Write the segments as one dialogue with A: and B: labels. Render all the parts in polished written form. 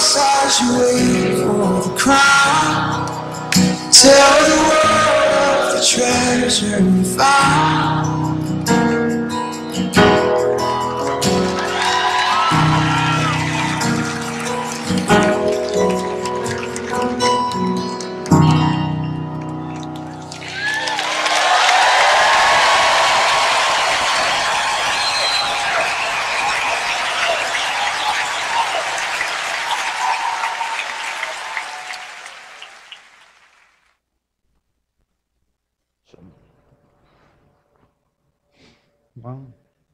A: as you wait for the crown. Tell the world of the treasure you found.
B: Wow.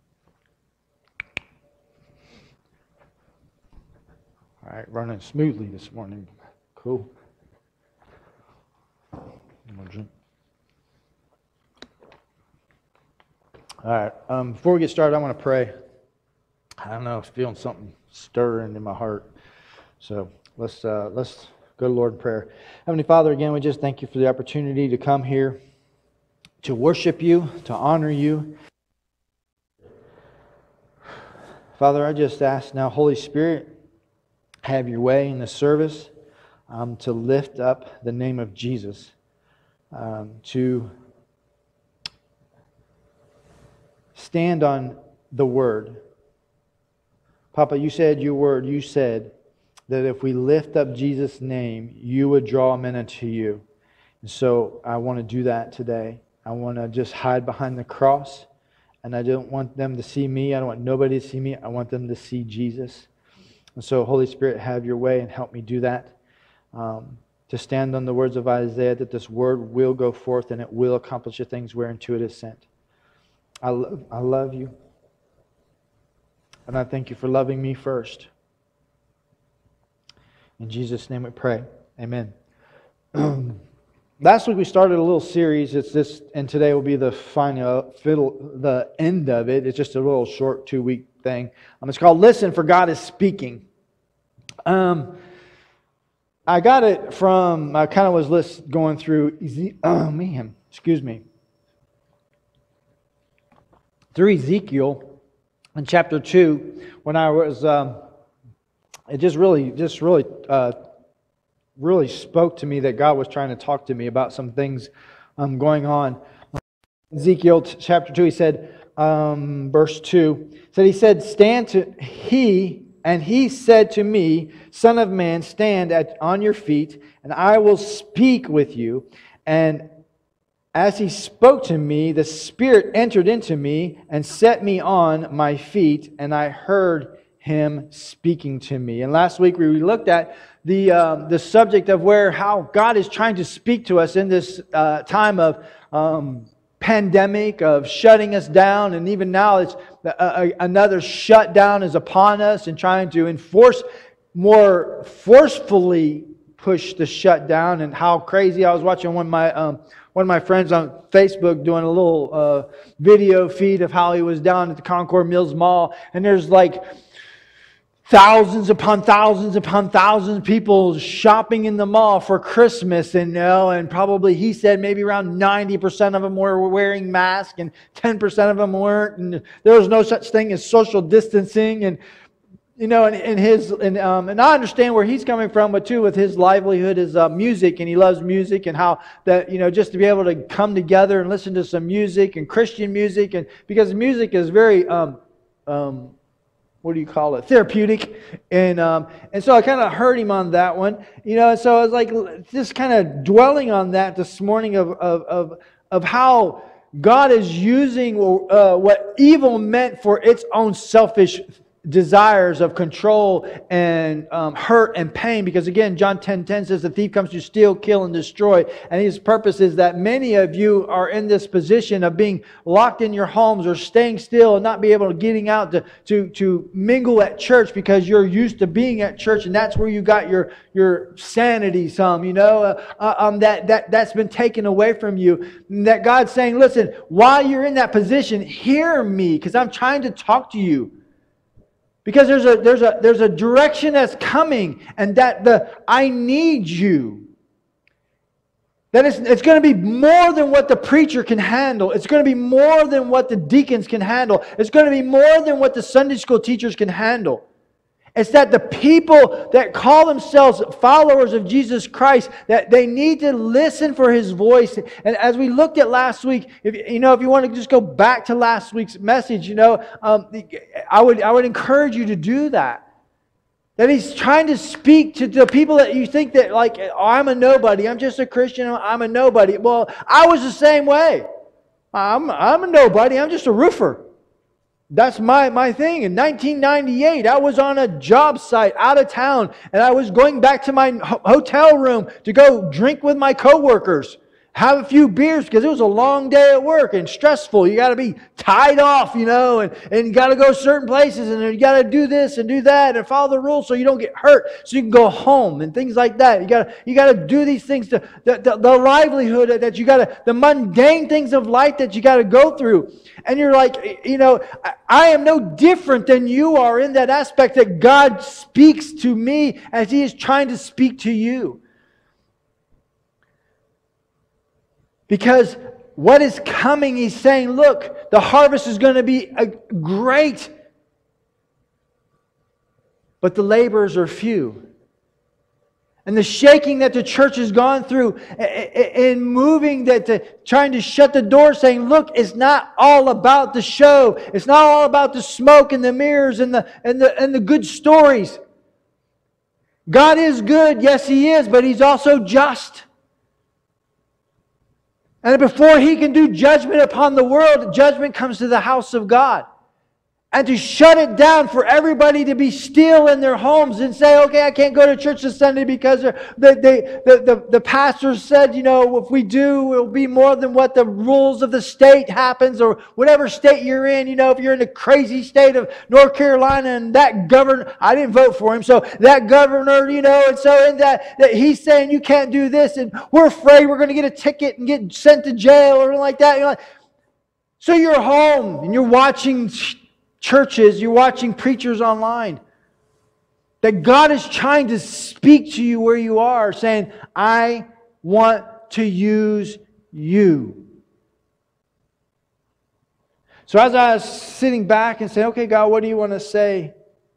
B: All right, running smoothly this morning. Cool. All right, before we get started, I want to pray. I don't know, I'm feeling something stirring in my heart. So let's go to Lord in prayer. Heavenly Father, again, we just thank you for the opportunity to come here, to worship you, to honor you. Father, I just ask now, Holy Spirit, have your way in the service, to lift up the name of Jesus, to stand on the Word. Papa, you said your Word, you said that if we lift up Jesus' name, you would draw men unto you. And so I want to do that today. I want to just hide behind the cross. And I don't want them to see me. I don't want nobody to see me. I want them to see Jesus. And so, Holy Spirit, have your way and help me do that. To stand on the words of Isaiah, that this word will go forth and it will accomplish the things whereunto it is sent. I love you. And I thank you for loving me first. In Jesus' name we pray. Amen. Last week we started a little series. It's this, and today will be the the end of it. It's just a little short 2-week thing. It's called "Listen, for God is Speaking." I got it from. I kind of was going through. Through Ezekiel in chapter 2, when I was. It just really spoke to me that God was trying to talk to me about some things going on. Ezekiel chapter 2, he said, verse 2, he said, he said to me, Son of man, stand on your feet, and I will speak with you. And as he spoke to me, the Spirit entered into me and set me on my feet, and I heard Him speaking to me. And last week we looked at the subject of how God is trying to speak to us in this time of pandemic, of shutting us down, and even now it's another shutdown is upon us, and trying to more forcefully push the shutdown. And how crazy! I was watching one of my friends on Facebook doing a little video feed of how he was down at the Concord Mills Mall, and there's like thousands upon thousands upon thousands of people shopping in the mall for Christmas, and probably he said maybe around 90% of them were wearing masks and 10% of them weren't, and there was no such thing as social distancing, and and I understand where he's coming from, but too with his livelihood is music, and he loves music, and how that just to be able to come together and listen to some music and Christian music, and because music is very what do you call it? Therapeutic. And so I kind of heard him on that one. So I was like just kind of dwelling on that this morning of how God is using what evil meant for its own selfish desires of control and hurt and pain. Because again, John 10:10 says the thief comes to steal, kill, and destroy. And his purpose is that many of you are in this position of being locked in your homes or staying still and not be able to getting out to mingle at church because you're used to being at church, and that's where you got your sanity that's been taken away from you. And that God's saying, listen, while you're in that position, hear me, because I'm trying to talk to you. Because there's a direction that's coming, and that I need you. That it's going to be more than what the preacher can handle. It's going to be more than what the deacons can handle. It's going to be more than what the Sunday school teachers can handle. It's that the people that call themselves followers of Jesus Christ, that they need to listen for His voice. And as we looked at last week, if you want to just go back to last week's message, I would encourage you to do that. That He's trying to speak to the people that you think that, like, oh, I'm a nobody. I'm just a Christian. I'm a nobody. Well, I was the same way. I'm a nobody. I'm just a roofer. That's my thing. In 1998, I was on a job site out of town, and I was going back to my hotel room to go drink with my coworkers, have a few beers, because it was a long day at work and stressful. You got to be tied off, and you got to go certain places, and you got to do this and do that and follow the rules so you don't get hurt, so you can go home and things like that. You got to do these things, the livelihood that you got to, the mundane things of life that you got to go through. And you're like, I am no different than you are in that aspect, that God speaks to me as He is trying to speak to you. Because what is coming, He's saying, look, the harvest is going to be great, but the laborers are few. And the shaking that the church has gone through in moving, trying to shut the door, saying, look, it's not all about the show. It's not all about the smoke and the mirrors and the good stories. God is good, yes He is, but He's also just. And before He can do judgment upon the world, judgment comes to the house of God. And to shut it down for everybody to be still in their homes and say, okay, I can't go to church this Sunday because the pastor said, if we do, it will be more than what the rules of the state happens, or whatever state you're in. If you're in the crazy state of North Carolina, and that governor, I didn't vote for him, so that governor, and so in that he's saying you can't do this, and we're afraid we're going to get a ticket and get sent to jail or something like that. So you're home and you're watching churches, you're watching preachers online, that God is trying to speak to you where you are, saying, I want to use you. So as I was sitting back and saying, okay, God, what do you want to say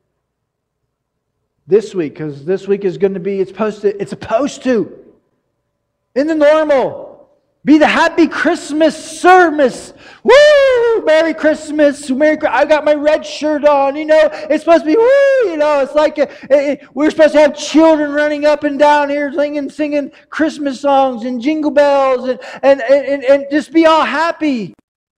B: this week? Because this week is going to be, it's supposed to, in the normal, be the happy Christmas service. Woo! Merry Christmas. I got my red shirt on. It's supposed to be, woo! It's like we're supposed to have children running up and down here singing Christmas songs and jingle bells and just be all happy.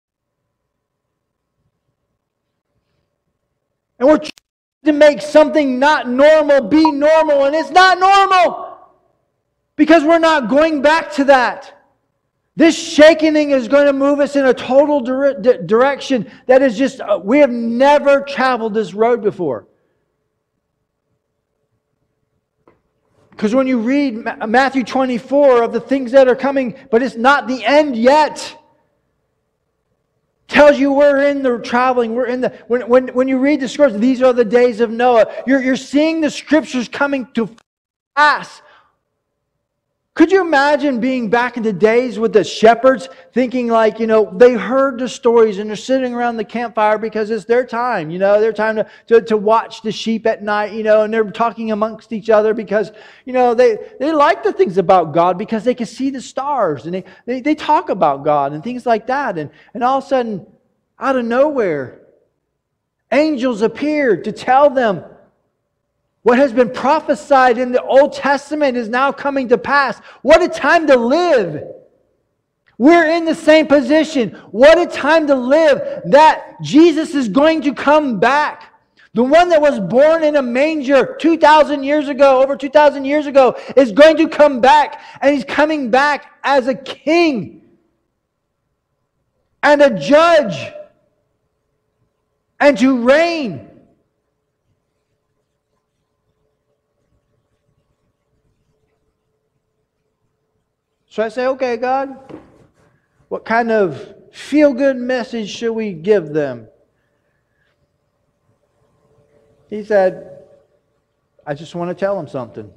B: And we're trying to make something not normal be normal, and it's not normal because we're not going back to that. This shaking is going to move us in a total direction that is just, we have never traveled this road before. Because when you read Matthew 24 of the things that are coming, but it's not the end yet. Tells you we're in the traveling, we're in the, when you read the scriptures, these are the days of Noah. You're seeing the scriptures coming to pass. Could you imagine being back in the days with the shepherds, thinking like, they heard the stories and they're sitting around the campfire because it's their time, their time to watch the sheep at night, and they're talking amongst each other because, they like the things about God because they can see the stars, and they talk about God and things like that. And all of a sudden, out of nowhere, angels appeared to tell them what has been prophesied in the Old Testament is now coming to pass. What a time to live. We're in the same position. What a time to live, that Jesus is going to come back. The one that was born in a manger 2,000 years ago, over 2,000 years ago, is going to come back. And He's coming back as a king and a judge and to reign. So I say, okay, God, what kind of feel-good message should we give them? He said, I just want to tell them something.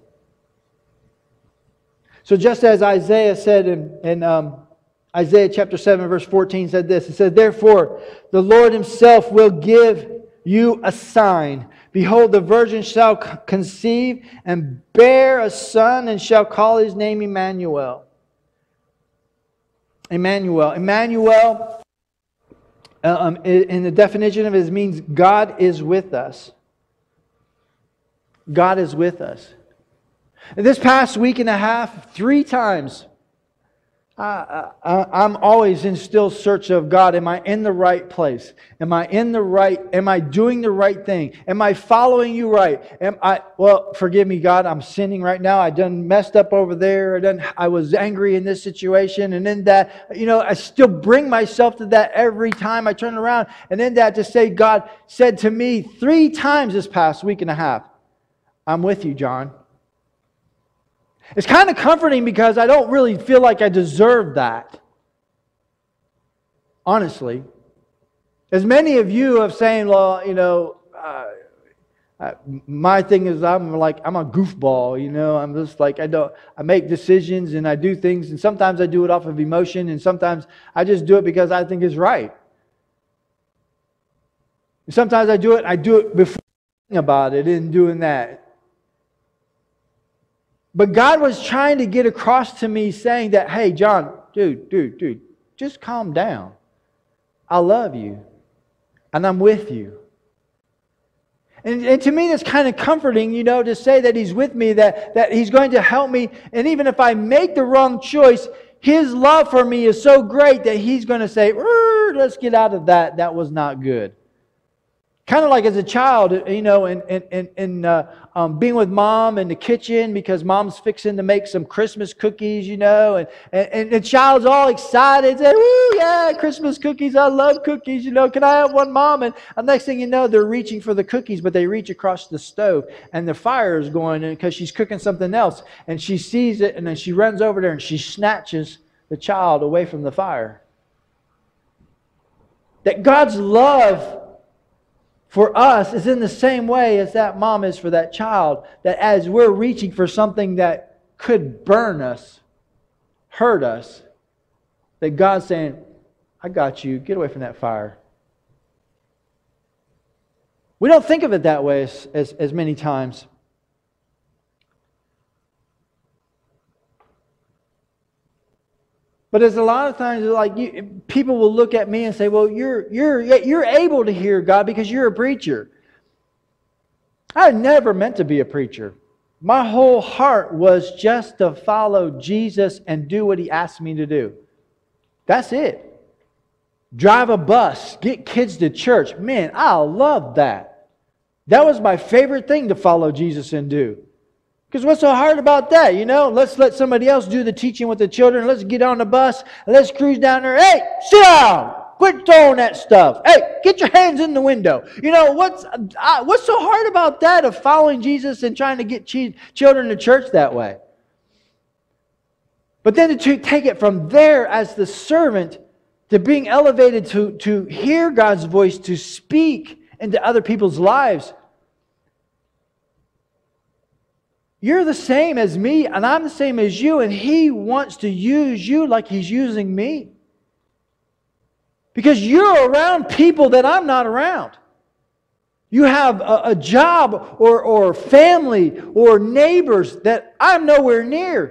B: So just as Isaiah said in Isaiah chapter 7, verse 14 said this. It said, therefore, the Lord Himself will give you a sign. Behold, the virgin shall conceive and bear a son, and shall call his name Emmanuel. Emmanuel. Emmanuel, in the definition of it, means God is with us. God is with us. This past week and a half, 3 times, I'm always in still search of God. Am I in the right place? Am I doing the right thing? Am I following you right? Well, forgive me, God, I'm sinning right now. I done messed up over there. I was angry in this situation. And then that, I still bring myself to that every time I turn around. And then that to say, God said to me 3 times this past week and a half, I'm with you, John. It's kind of comforting because I don't really feel like I deserve that. Honestly. As many of you have saying, well, my thing is I'm a goofball, I'm just like, I make decisions and I do things, and sometimes I do it off of emotion, and sometimes I just do it because I think it's right. And sometimes I do it before thinking about it and doing that. But God was trying to get across to me saying that, hey, John, dude, just calm down. I love you. And I'm with you. And to me, that's kind of comforting, to say that He's with me, that He's going to help me. And even if I make the wrong choice, His love for me is so great that He's going to say, let's get out of that. That was not good. Kind of like as a child, being with mom in the kitchen because mom's fixing to make some Christmas cookies, and the child's all excited, saying, "Woo, yeah, Christmas cookies! I love cookies! Can I have one, Mom?" And the next thing you know, they're reaching for the cookies, but they reach across the stove, and the fire is going because she's cooking something else, and she sees it, and then she runs over there and she snatches the child away from the fire. That God's love for us is in the same way as that mom is for that child. That as we're reaching for something that could burn us, hurt us, that God's saying, I got you. Get away from that fire. We don't think of it that way as many times. But there's a lot of times like people will look at me and say, well, you're able to hear God because you're a preacher. I never meant to be a preacher. My whole heart was just to follow Jesus and do what He asked me to do. That's it. Drive a bus, get kids to church. Man, I love that. That was my favorite thing to follow Jesus and do. Because what's so hard about that? Let's let somebody else do the teaching with the children. Let's get on the bus and let's cruise down there. Hey, sit down. Quit throwing that stuff. Hey, get your hands in the window. What's so hard about that of following Jesus and trying to get children to church that way? But then to take it from there as the servant to being elevated to hear God's voice, to speak into other people's lives. You're the same as me, and I'm the same as you, and He wants to use you like He's using me. Because you're around people that I'm not around. You have a job or family or neighbors that I'm nowhere near.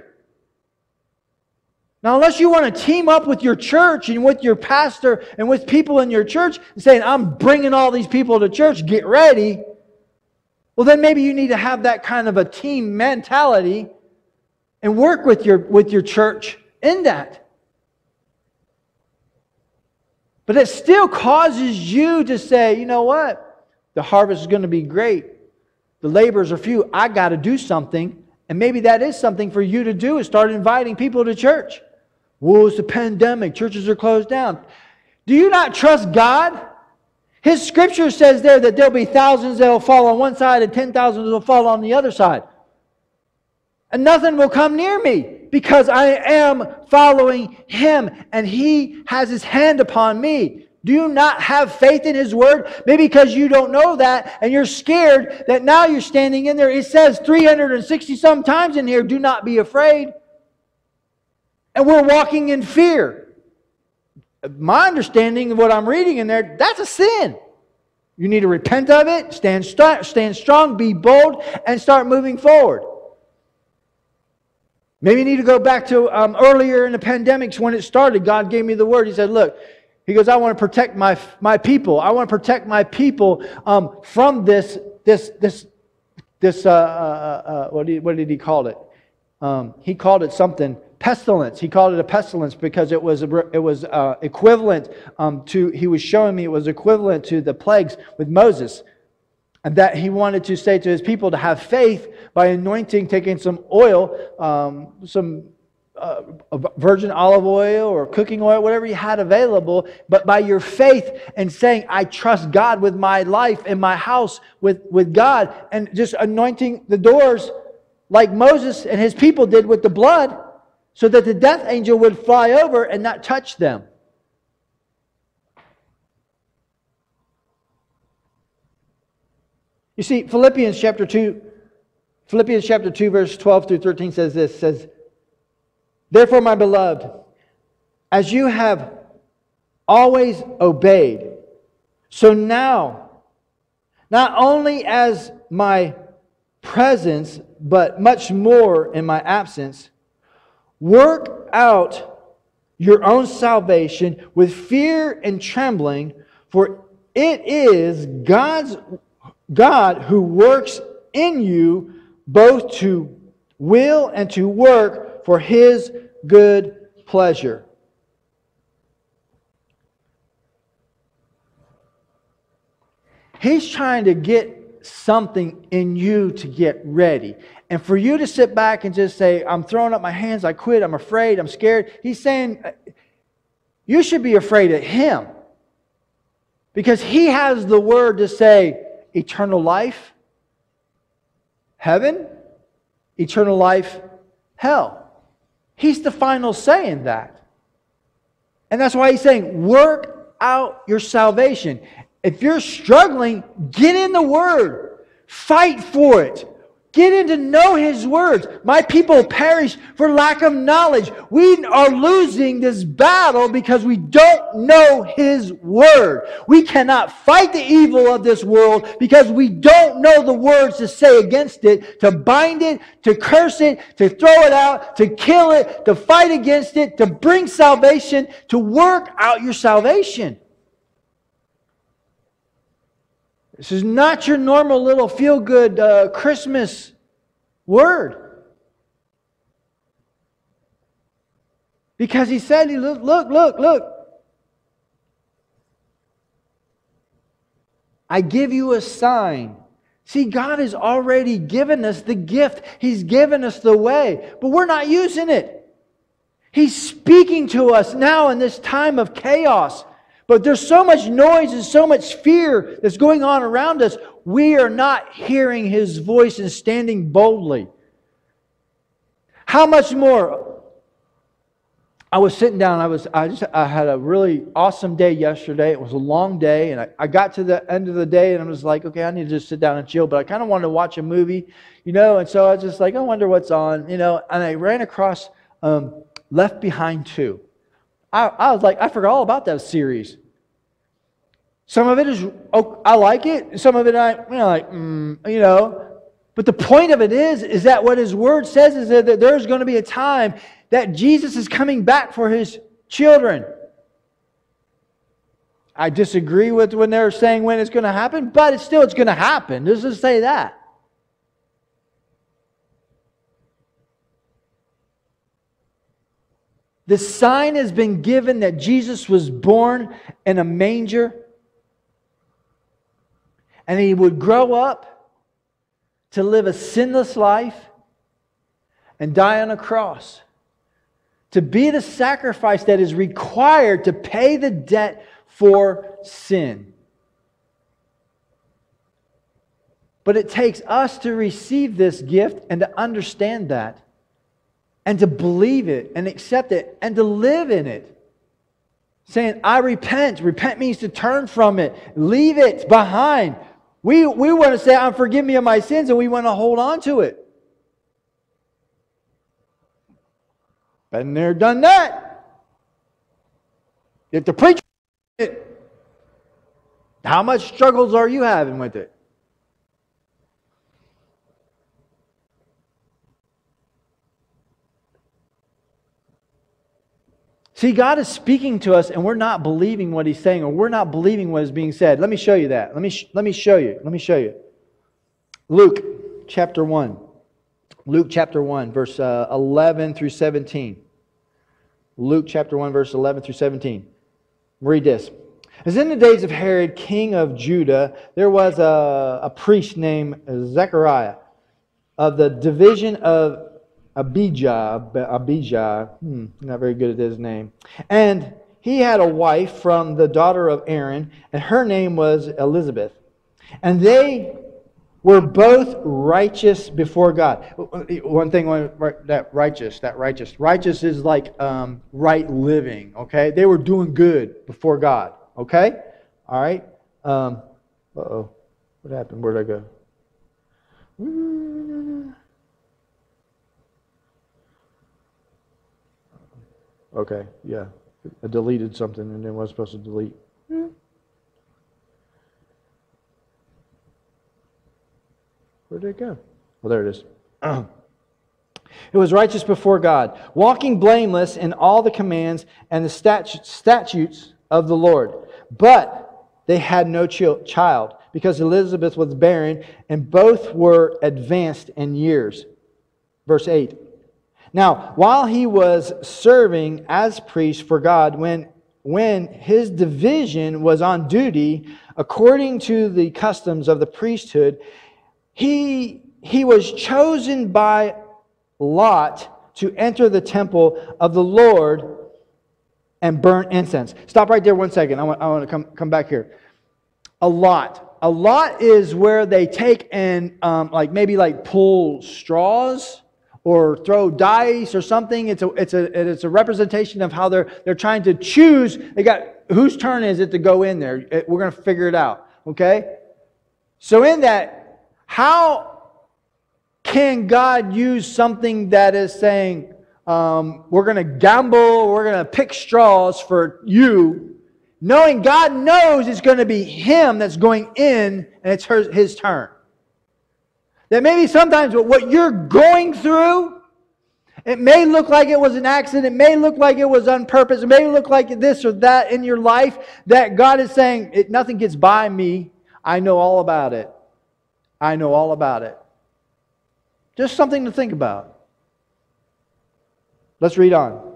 B: Now, unless you want to team up with your church and with your pastor and with people in your church and saying, I'm bringing all these people to church, get ready. Well, then maybe you need to have that kind of a team mentality and work with your church in that. But it still causes you to say, you know what? The harvest is going to be great. The laborers are few. I got to do something. And maybe that is something for you to do, is start inviting people to church. Well, it's a pandemic. Churches are closed down. Do you not trust God? His scripture says there that there'll be thousands that will fall on one side and 10,000 that will fall on the other side. And nothing will come near me because I am following Him and He has His hand upon me. Do you not have faith in His Word? Maybe because you don't know that and you're scared that now you're standing in there. It says 360 some times in here, do not be afraid. And we're walking in fear. My understanding of what I'm reading in there, that's a sin. You need to repent of it, stand strong, be bold, and start moving forward. Maybe you need to go back to earlier in the pandemics when it started. God gave me the word. He said, look, He goes, I want to protect my people. I want to protect my people from this what did He call it? He called it something, pestilence. He called it a pestilence because it was equivalent to, He was showing me it was equivalent to the plagues with Moses. And that He wanted to say to His people to have faith by anointing, taking some oil, some virgin olive oil or cooking oil, whatever you had available, but by your faith and saying, I trust God with my life and my house with God, and just anointing the doors like Moses and his people did with the blood, so that the death angel would fly over and not touch them. You see, Philippians chapter 2, verse 12 through 13 says this, says, therefore, my beloved, as you have always obeyed, so now, not only as my presence, but much more in my absence, work out your own salvation with fear and trembling, for it is God who works in you both to will and to work for His good pleasure. He's trying to get something in you to get ready. And for you to sit back and just say, I'm throwing up my hands, I quit, I'm afraid, I'm scared. He's saying, you should be afraid of Him. Because He has the word to say, eternal life, heaven, eternal life, hell. He's the final say in that. And that's why He's saying, work out your salvation. If you're struggling, get in the Word. Fight for it. Get in to know His words. My people perish for lack of knowledge. We are losing this battle because we don't know His word. We cannot fight the evil of this world because we don't know the words to say against it, to bind it, to curse it, to throw it out, to kill it, to fight against it, to bring salvation, to work out your salvation. This is not your normal little feel-good Christmas word. Because He said, look. I give you a sign. See, God has already given us the gift. He's given us the way. But we're not using it. He's speaking to us now in this time of chaos. But there's so much noise and so much fear that's going on around us. We are not hearing His voice and standing boldly. How much more? I was sitting down. I had a really awesome day yesterday. It was a long day, and I got to the end of the day, and I was like, okay, I need to just sit down and chill. But I kind of wanted to watch a movie, and so I was just like, I wonder what's on, And I ran across Left Behind 2. I was like, I forgot all about that series. Some of it is, I like it. Some of it, But the point of it is that what His Word says is that there's going to be a time that Jesus is coming back for His children. I disagree with when they're saying when it's going to happen, but it's going to happen. Let's just say that. The sign has been given that Jesus was born in a manger, and He would grow up to live a sinless life and die on a cross, to be the sacrifice that is required to pay the debt for sin. But it takes us to receive this gift and to understand that, and to believe it and accept it and to live in it. Saying, I repent. Repent means to turn from it. Leave it behind. We want to say, forgive me of my sins, and we want to hold on to it. Been there, done that. If the preacher it, How much struggles are you having with it? See, God is speaking to us and we're not believing what He's saying, or we're not believing what is being said. Let me show you that. Let me show you. Luke chapter 1. Luke chapter 1, verse 11 through 17. Luke chapter 1, verse 11 through 17. Read this. As in the days of Herod, king of Judah, there was a priest named Zechariah of the division of Abijah, not very good at his name. And he had a wife from the daughter of Aaron, and her name was Elizabeth. And they were both righteous before God. One thing, that righteous. Righteous is like right living, okay? They were doing good before God, okay? All right? Uh-oh. What happened? Where'd I go? Okay, yeah. I deleted something and then was supposed to delete. Where did it go? Well, there it is. It was righteous before God, walking blameless in all the commands and the statutes of the Lord. But they had no child, because Elizabeth was barren, and both were advanced in years. Verse 8. Now, while he was serving as priest for God, when his division was on duty, according to the customs of the priesthood, he was chosen by Lot to enter the temple of the Lord and burn incense. Stop right there 1 second. I want to come back here. A lot is where they take and maybe pull straws or throw dice or something. It's a representation of how they're trying to choose. They got, whose turn is it to go in there? We're going to figure it out. Okay? So in that, how can God use something that is saying, we're going to gamble, we're going to pick straws for you, knowing God knows it's going to be Him that's going in and it's His turn? That maybe sometimes what you're going through, it may look like it was an accident, it may look like it was on purpose, it may look like this or that in your life, that God is saying, nothing gets by me. I know all about it. I know all about it. Just something to think about. Let's read on.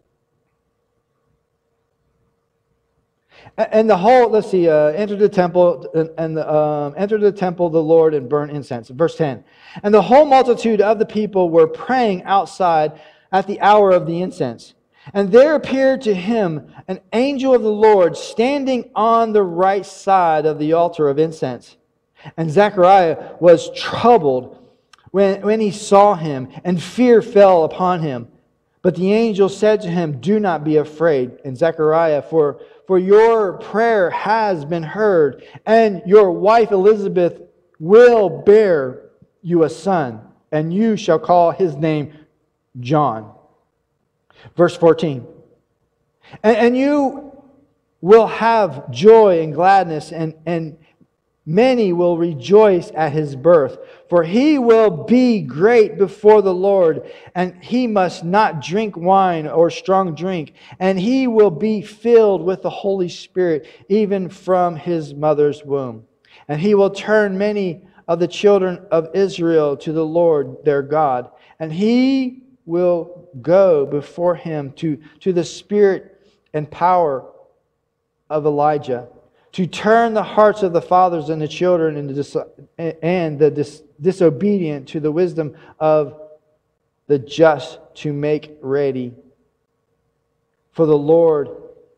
B: And the whole, let's see, enter the temple, enter the temple of the Lord and burn incense. Verse 10. And the whole multitude of the people were praying outside at the hour of the incense. And there appeared to him an angel of the Lord standing on the right side of the altar of incense. And Zechariah was troubled when he saw him, and fear fell upon him. But the angel said to him, "Do not be afraid, and Zechariah, for your prayer has been heard, and your wife Elizabeth will bear you a son, and you shall call his name John." Verse 14. And you will have joy and gladness, and many will rejoice at his birth, for he will be great before the Lord, and he must not drink wine or strong drink, and he will be filled with the Holy Spirit even from his mother's womb. And he will turn many of the children of Israel to the Lord their God, and he will go before him to the spirit and power of Elijah, to turn the hearts of the fathers and the children and the disobedient to the wisdom of the just, to make ready for the Lord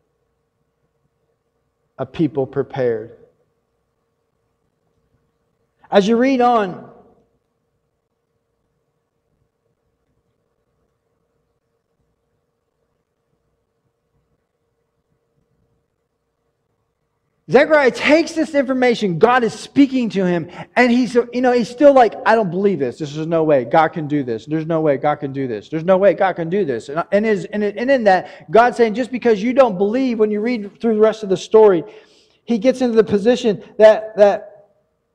B: a people prepared. As you read on, Zechariah takes this information. God is speaking to him, and he's still like, I don't believe this. There's no way God can do this. There's no way God can do this. There's no way God can do this. And in that, God's saying, just because you don't believe, when you read through the rest of the story, he gets into the position that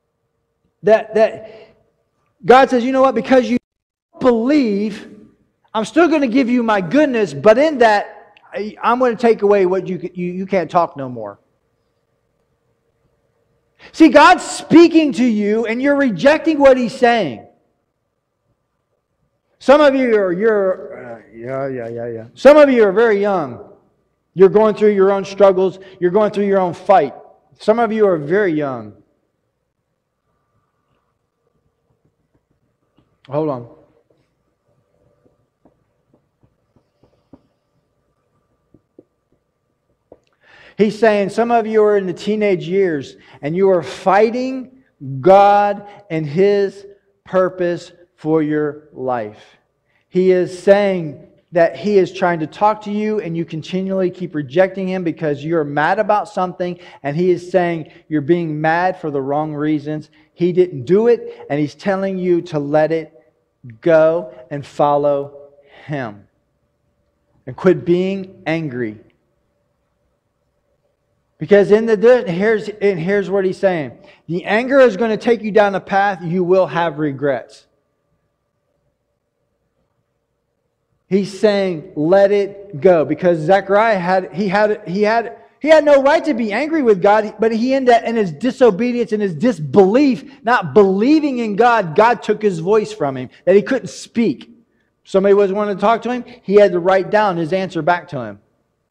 B: God says, you know what, because you believe, I'm still going to give you my goodness, but in that, I'm going to take away what you can't talk no more. See, God's speaking to you and you're rejecting what He's saying. Some of you are, Some of you are very young. You're going through your own struggles. You're going through your own fight. Some of you are very young. Hold on. He's saying some of you are in the teenage years and you are fighting God and His purpose for your life. He is saying that He is trying to talk to you and you continually keep rejecting Him because you're mad about something, and He is saying you're being mad for the wrong reasons. He didn't do it, and He's telling you to let it go and follow Him. And quit being angry. Because here's what He's saying. The anger is going to take you down a path you will have regrets. He's saying, let it go. Because Zechariah had no right to be angry with God, but he in his disobedience and his disbelief, not believing in God, God took His voice from him, that he couldn't speak. Somebody was wanting to talk to him, he had to write down his answer back to him.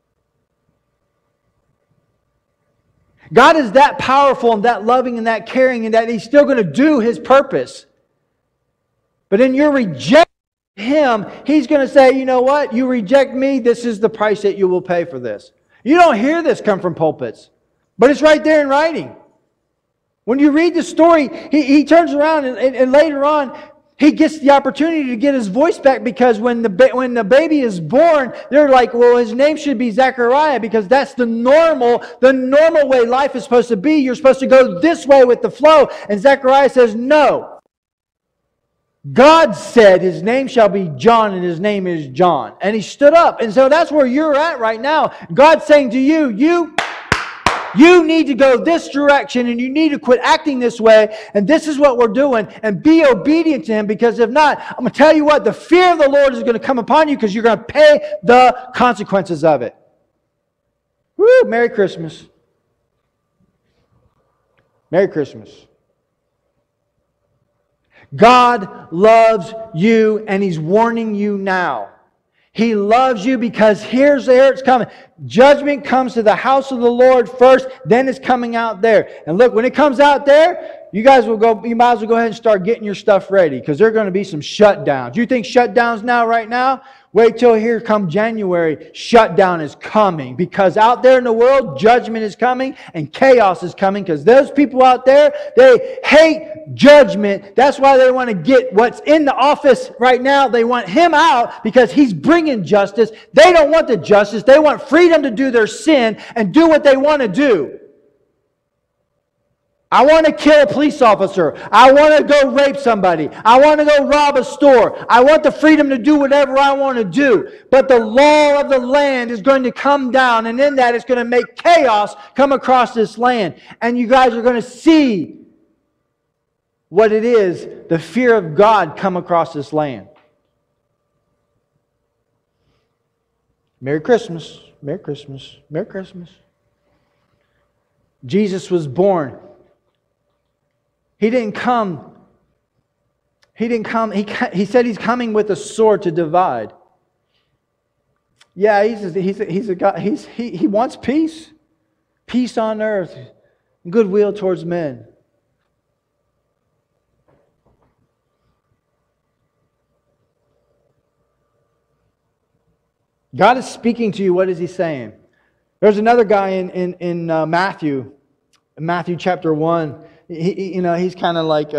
B: God is that powerful and that loving and that caring, and that He's still going to do His purpose. But in your rejecting Him, He's going to say, you know what? You reject me, this is the price that you will pay for this. You don't hear this come from pulpits, but it's right there in writing. When you read the story, he turns around and later on, he gets the opportunity to get his voice back, because when the baby is born, they're like, well, his name should be Zechariah, because that's the normal way life is supposed to be. You're supposed to go this way with the flow. And Zechariah says, no. God said his name shall be John, and his name is John. And he stood up. And so that's where you're at right now. God's saying to you, you need to go this direction, and you need to quit acting this way, and this is what we're doing, and be obedient to Him, because if not, I'm going to tell you what, the fear of the Lord is going to come upon you, because you're going to pay the consequences of it. Woo! Merry Christmas. Merry Christmas. God loves you, and He's warning you now. He loves you, because there it's coming. Judgment comes to the house of the Lord first, then it's coming out there. And look, when it comes out there, you might as well go ahead and start getting your stuff ready, because there are going to be some shutdowns. You think shutdowns now, right now? Wait till here come January. Shutdown is coming, because out there in the world, judgment is coming and chaos is coming, because those people out there, they hate judgment. That's why they want to get what's in the office right now. They want him out because he's bringing justice. They don't want the justice. They want freedom to do their sin and do what they want to do. I want to kill a police officer. I want to go rape somebody. I want to go rob a store. I want the freedom to do whatever I want to do. But the law of the land is going to come down, and in that it's going to make chaos come across this land. And you guys are going to see what it is, the fear of God come across this land. Merry Christmas. Merry Christmas. Merry Christmas. Jesus was born. He didn't come. He said He's coming with a sword to divide. Yeah, he's a God. He wants peace. Peace on earth. Goodwill towards men. God is speaking to you. What is He saying? There's another guy in Matthew chapter 1. He's kind of like,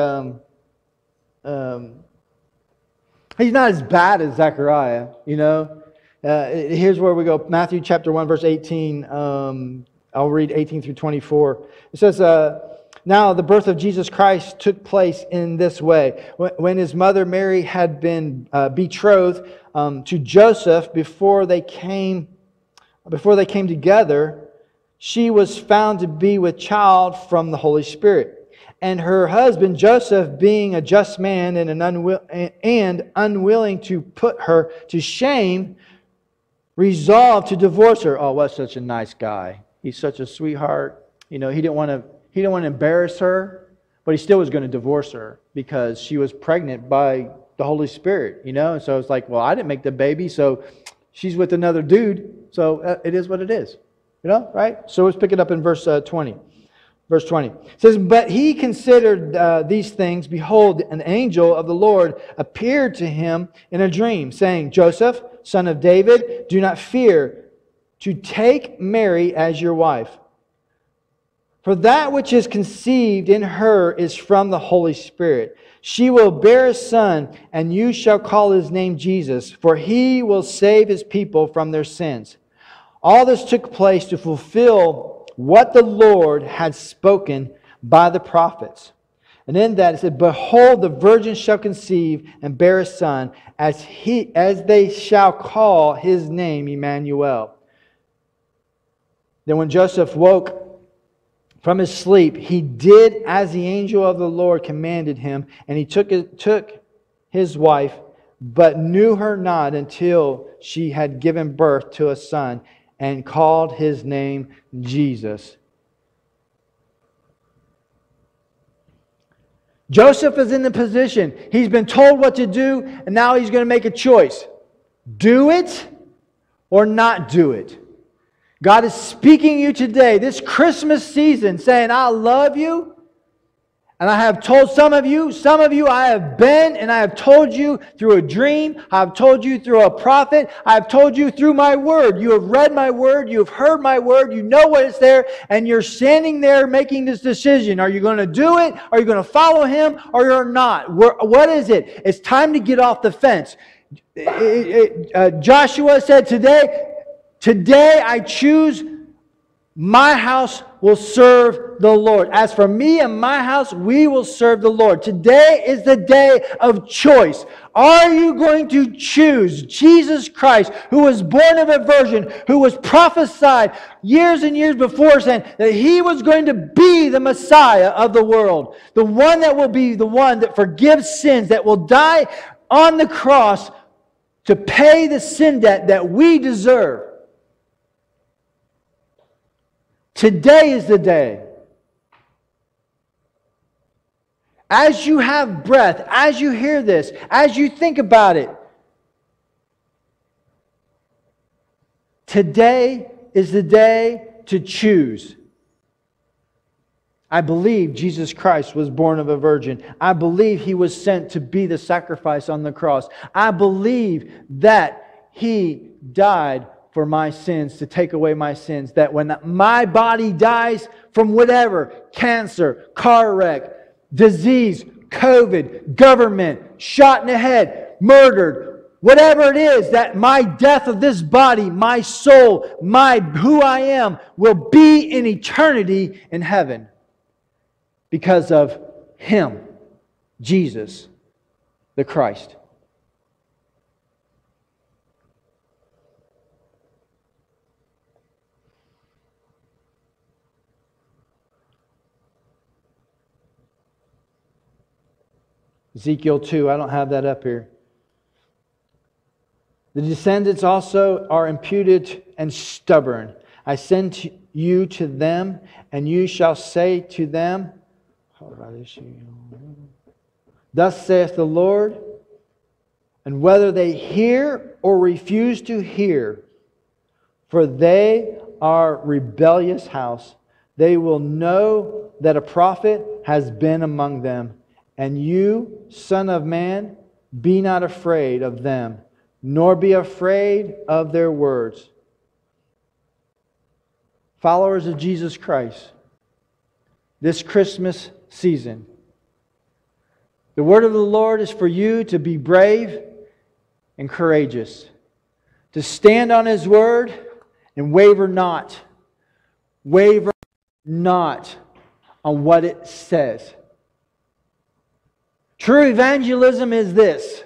B: he's not as bad as Zechariah, Here's where we go. Matthew chapter 1, verse 18. I'll read 18 through 24. It says, now the birth of Jesus Christ took place in this way. When His mother Mary had been betrothed to Joseph, before they came together, she was found to be with child from the Holy Spirit. And her husband Joseph, being a just man and unwilling to put her to shame, resolved to divorce her. Oh, what such a nice guy. He's such a sweetheart. He didn't want to embarrass her, but he still was going to divorce her because she was pregnant by the Holy Spirit, And so it's like, well, I didn't make the baby, so she's with another dude, so it is what it is. Right? So let's pick it up in verse 20. Verse 20. It says, but he considered these things. Behold, an angel of the Lord appeared to him in a dream, saying, Joseph, son of David, do not fear to take Mary as your wife. For that which is conceived in her is from the Holy Spirit. She will bear a son, and you shall call his name Jesus, for he will save his people from their sins. All this took place to fulfill what the Lord had spoken by the prophets. And in that it said, behold, the virgin shall conceive and bear a son, as they shall call his name Emmanuel. Then when Joseph woke from his sleep, he did as the angel of the Lord commanded him, and he took his wife, but knew her not until she had given birth to a son, and called his name Jesus. Joseph is in the position. He's been told what to do, and now he's going to make a choice. Do it or not do it. God is speaking to you today, this Christmas season, saying, I love you. And I have told some of you I have been and I have told you through a dream. I have told you through a prophet. I have told you through my word. You have read my word. You have heard my word. You know what is there. And you're standing there making this decision. Are you going to do it? Are you going to follow him? Or you're not? What is it? It's time to get off the fence. Joshua said today I choose my house will serve the Lord. As for me and my house, we will serve the Lord. Today is the day of choice. Are you going to choose Jesus Christ, who was born of a virgin, who was prophesied years and years before, saying that He was going to be the Messiah of the world, the one that will be the one that forgives sins, that will die on the cross to pay the sin debt that we deserve? Today is the day. As you have breath, as you hear this, as you think about it, today is the day to choose. I believe Jesus Christ was born of a virgin. I believe He was sent to be the sacrifice on the cross. I believe that He died for my sins, to take away my sins, that when my body dies from whatever, cancer, car wreck, disease, COVID, government, shot in the head, murdered, whatever it is, that my death of this body, my soul, who I am, will be in eternity in heaven because of Him, Jesus, the Christ. Ezekiel 2, I don't have that up here. The descendants also are imputed and stubborn. I send you to them, and you shall say to them, thus saith the Lord, and whether they hear or refuse to hear, for they are rebellious house, they will know that a prophet has been among them. And you, son of man, be not afraid of them, nor be afraid of their words. Followers of Jesus Christ, this Christmas season, the word of the Lord is for you to be brave and courageous, to stand on His word and waver not. Waver not on what it says. True evangelism is this: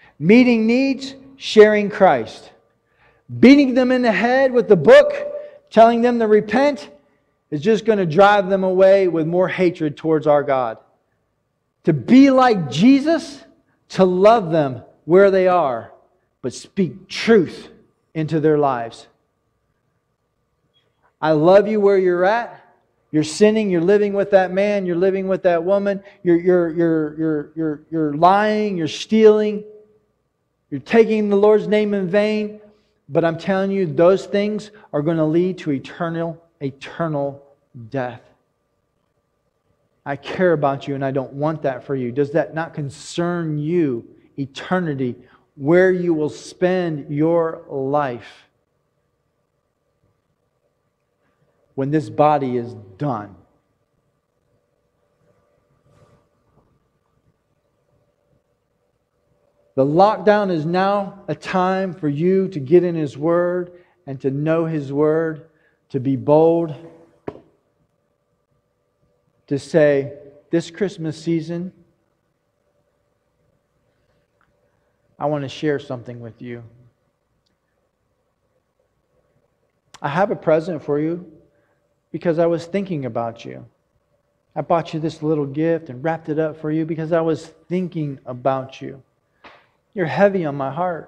B: meeting needs, sharing Christ. Beating them in the head with the book, Telling them to repent is just going to drive them away with more hatred towards our God. To be like Jesus, to love them where they are, but speak truth into their lives. I love you where you're at. You're sinning, you're living with that man, you're living with that woman, you're lying, you're stealing, you're taking the Lord's name in vain. But I'm telling you, those things are going to lead to eternal death. I care about you and I don't want that for you. Does that not concern you? Eternity, where you will spend your life when this body is done. The lockdown is now a time for you to get in His Word and to know His Word, to be bold, to say, this Christmas season, I want to share something with you. I have a present for you because I was thinking about you. I bought you this little gift and wrapped it up for you because I was thinking about you. You're heavy on my heart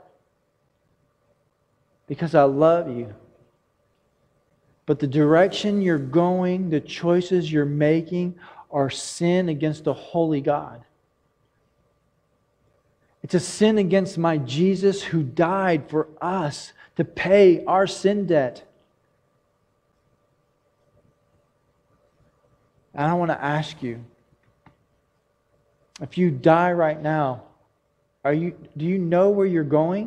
B: because I love you. But the direction you're going, the choices you're making are sin against the holy God. It's a sin against my Jesus who died for us to pay our sin debt. And I want to ask you, if you die right now, do you know where you're going?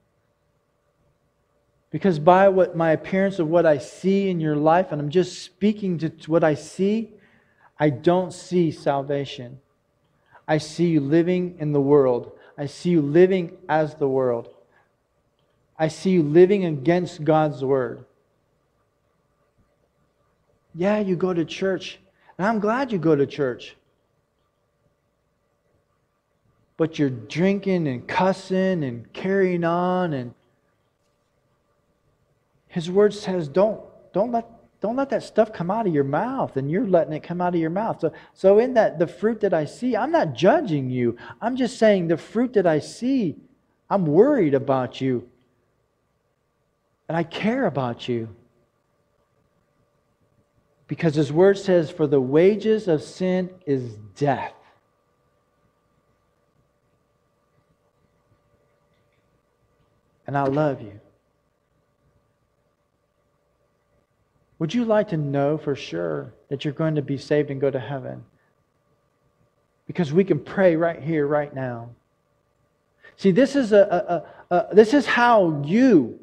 B: Because by my appearance of what I see in your life, and I'm just speaking to what I see, I don't see salvation. I see you living in the world. I see you living as the world. I see you living against God's Word. Yeah, you go to church. And I'm glad you go to church. But you're drinking and cussing and carrying on, and His Word says don't let that stuff come out of your mouth, and you're letting it come out of your mouth. So in that, the fruit that I see, I'm not judging you. I'm just saying the fruit that I see, I'm worried about you. And I care about you. Because His Word says, for the wages of sin is death. And I love you. Would you like to know for sure that you're going to be saved and go to heaven? Because we can pray right here, right now. See, this is how you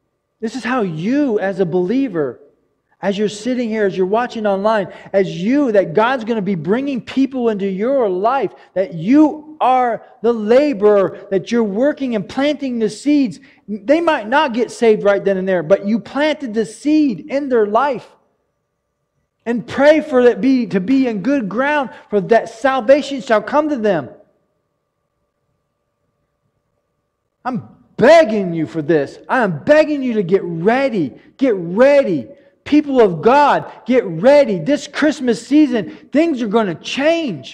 B: as a believer, as you're sitting here, as you're watching online, that God's going to be bringing people into your life, that you are the laborer, that you're working and planting the seeds. They might not get saved right then and there, but you planted the seed in their life. And pray for it to be in good ground, for that salvation shall come to them. I'm begging you for this. I am begging you to get ready. Get ready. People of God, get ready. This Christmas season, things are going to change.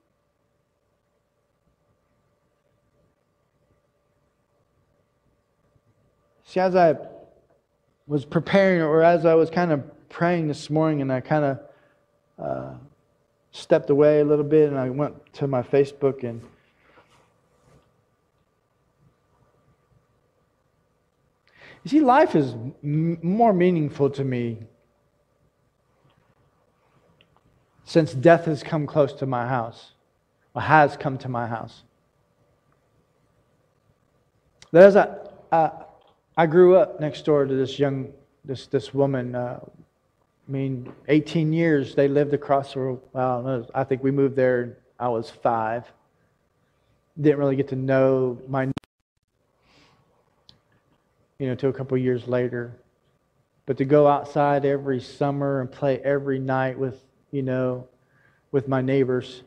B: See, as I was preparing, or as I was kind of praying this morning, and I kind of stepped away a little bit, and I went to my Facebook, and you see, life is more meaningful to me since death has come close to my house, or has come to my house. As I grew up next door to this woman. 18 years they lived across the road. Well, I think we moved there. I was 5. Didn't really get to know my till a couple years later. But to go outside every summer and play every night with my neighbors.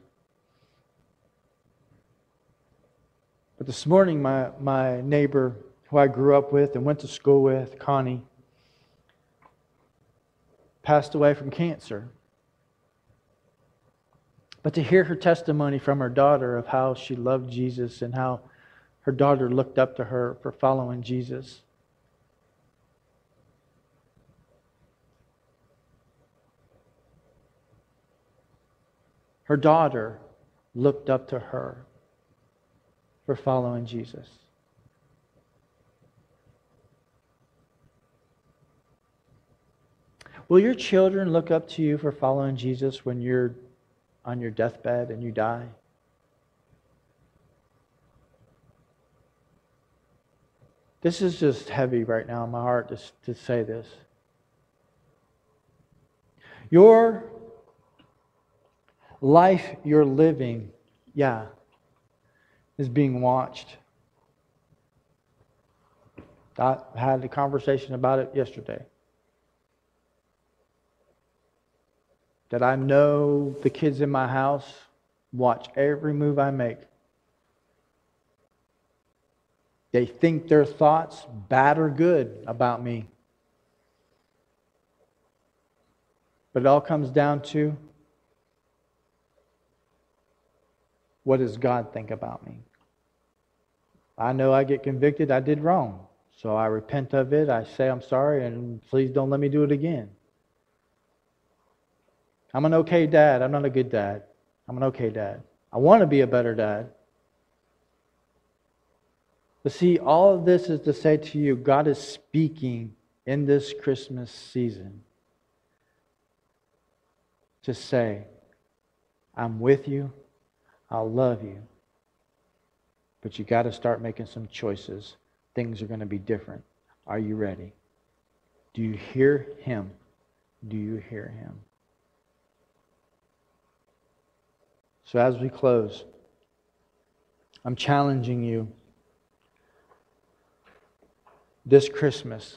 B: But this morning, my neighbor, who I grew up with and went to school with, Connie, passed away from cancer. But to hear her testimony from her daughter of how she loved Jesus and how her daughter looked up to her for following Jesus. Her daughter looked up to her for following Jesus. Will your children look up to you for following Jesus when you're on your deathbed and you die? This is just heavy right now in my heart to say this. Your life you're living, is being watched. I had a conversation about it yesterday. That I know the kids in my house watch every move I make. They think their thoughts, bad or good, about me. But it all comes down to, what does God think about me? I know I get convicted, I did wrong. So I repent of it, I say I'm sorry, and please don't let me do it again. I'm an okay dad. I'm not a good dad. I'm an okay dad. I want to be a better dad. But see, all of this is to say to you, God is speaking in this Christmas season to say, I'm with you, I'll love you, but you got to start making some choices. Things are going to be different. Are you ready? Do you hear Him? Do you hear Him? So as we close, I'm challenging you this Christmas.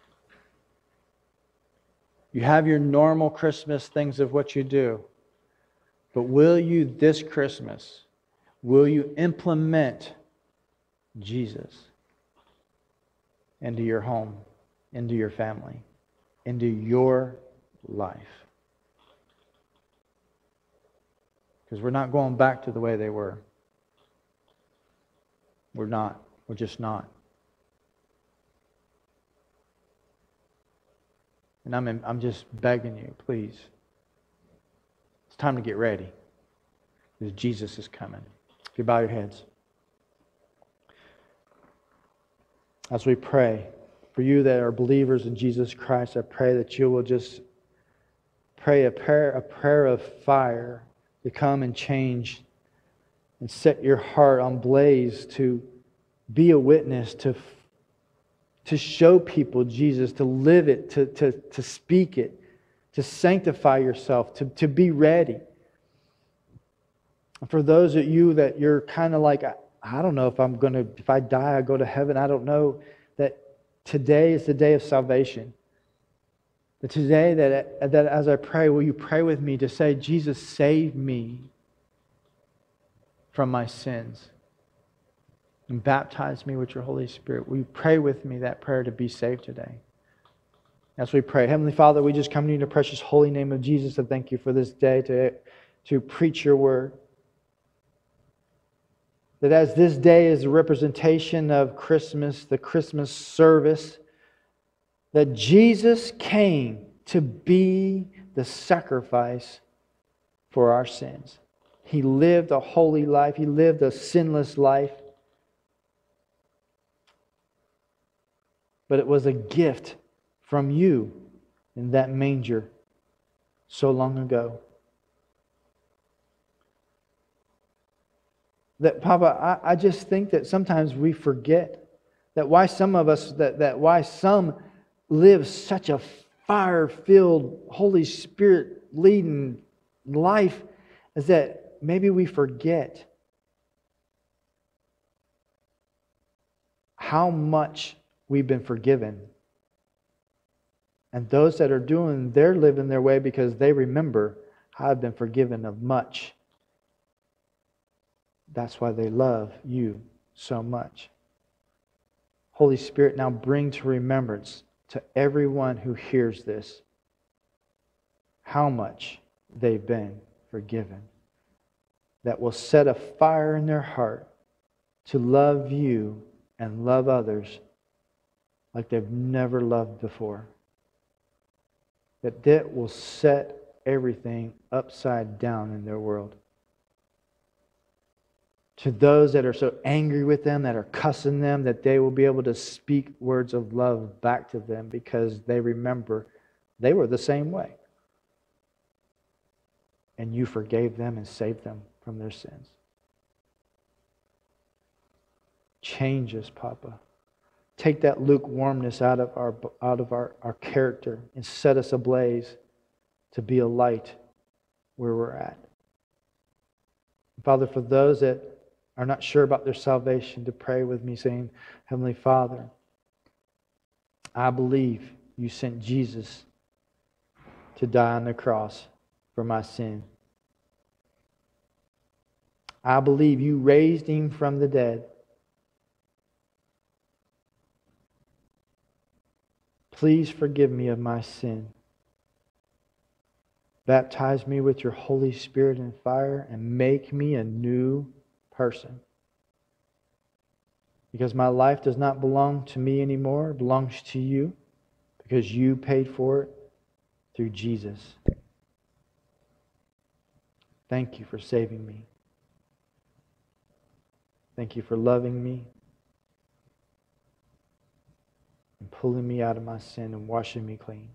B: You have your normal Christmas things of what you do. But will you this Christmas, will you implement Jesus into your home, into your family, into your life? Because we're not going back to the way they were. We're not. We're just not. And I'm just begging you, please. It's time to get ready. Because Jesus is coming. If you bow your heads. As we pray, for you that are believers in Jesus Christ, I pray that you will just pray a prayer of fire to come and change and set your heart on blaze to be a witness, to show people Jesus, to live it, to speak it, to sanctify yourself, to be ready. And for those of you that you're kind of like, I don't know if I die, I go to heaven, I don't know, that today is the day of salvation. That today, that as I pray, will you pray with me to say, Jesus, save me from my sins and baptize me with your Holy Spirit. Will you pray with me that prayer to be saved today? As we pray, Heavenly Father, we just come to you in the precious holy name of Jesus and thank you for this day to preach your word. That as this day is a representation of Christmas, the Christmas service, that Jesus came to be the sacrifice for our sins. He lived a holy life. He lived a sinless life. But it was a gift from you in that manger so long ago. That, Papa, I just think that sometimes we forget that why some of us, that why some live such a fire-filled, Holy Spirit-leading life is that maybe we forget how much we've been forgiven. And those that are doing, they're living their way because they remember, I've been forgiven of much. That's why they love you so much. Holy Spirit, now bring to remembrance to everyone who hears this how much they've been forgiven. That will set a fire in their heart to love you and love others like they've never loved before. That will set everything upside down in their world. To those that are so angry with them, that are cussing them, that they will be able to speak words of love back to them because they remember they were the same way. And you forgave them and saved them from their sins. Change us, Papa. Take that lukewarmness out of our character and set us ablaze to be a light where we're at. Father, for those that are not sure about their salvation, to pray with me saying, Heavenly Father, I believe you sent Jesus to die on the cross for my sin. I believe you raised him from the dead. Please forgive me of my sin. Baptize me with your Holy Spirit and fire and make me a new person. Because my life does not belong to me anymore. It belongs to you because you paid for it through Jesus. Thank you for saving me. Thank you for loving me and pulling me out of my sin and washing me clean.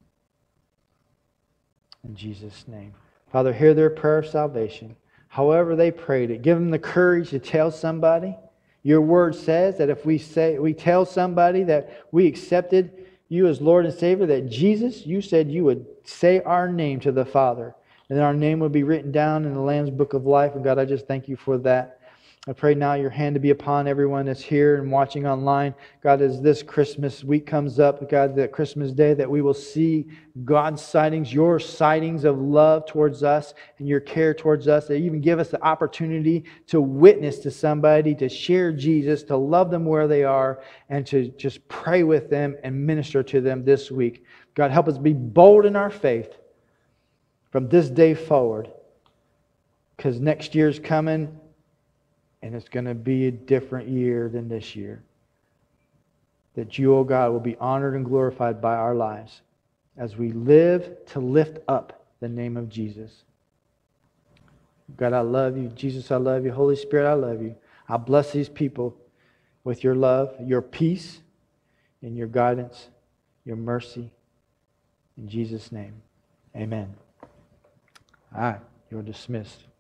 B: In Jesus' name. Father, hear their prayer of salvation. However they prayed it, give them the courage to tell somebody. Your word says that if we tell somebody that we accepted you as Lord and Savior, that Jesus, you said you would say our name to the Father, and our name would be written down in the Lamb's Book of Life. And God, I just thank you for that. I pray now your hand to be upon everyone that's here and watching online. God, as this Christmas week comes up, God, that Christmas day, that we will see God's sightings, your sightings of love towards us and your care towards us, that even give us the opportunity to witness to somebody, to share Jesus, to love them where they are, and to just pray with them and minister to them this week. God, help us be bold in our faith from this day forward, because next year's coming, and it's going to be a different year than this year. That you, oh God, will be honored and glorified by our lives as we live to lift up the name of Jesus. God, I love you. Jesus, I love you. Holy Spirit, I love you. I bless these people with your love, your peace, and your guidance, your mercy. In Jesus' name, amen. All right, you're dismissed.